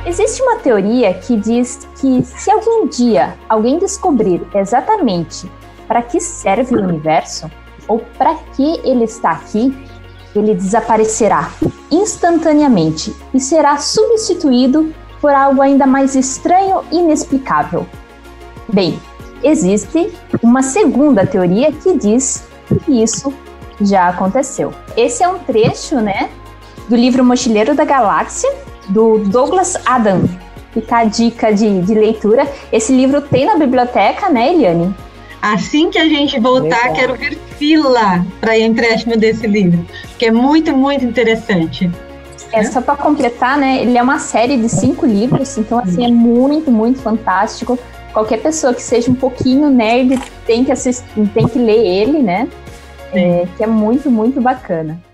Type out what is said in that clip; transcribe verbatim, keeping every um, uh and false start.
Existe uma teoria que diz que se algum dia alguém descobrir exatamente para que serve o universo ou para que ele está aqui, ele desaparecerá instantaneamente e será substituído por algo ainda mais estranho e inexplicável. Bem, existe uma segunda teoria que diz que isso já aconteceu. Esse é um trecho, né, do livro Mochileiro da Galáxia, do Douglas Adams. Fica a dica de, de leitura. Esse livro tem na biblioteca, né, Eliane? Assim que a gente voltar, Legal. Quero ver fila para empréstimo desse livro, que é muito, muito interessante. É, só para completar, né, ele é uma série de cinco livros, então, assim, é muito, muito fantástico. Qualquer pessoa que seja um pouquinho nerd tem que assistir, tem que ler ele, né, é, que é muito, muito bacana.